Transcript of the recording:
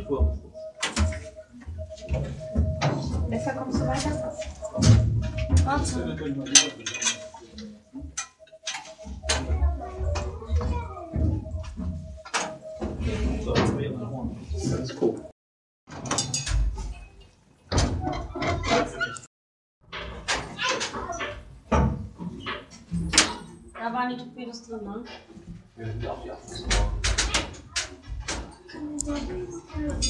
Besser kommst du weiter? Warte. Alles cool. Da waren die Torpedos drin, ne? Ja, die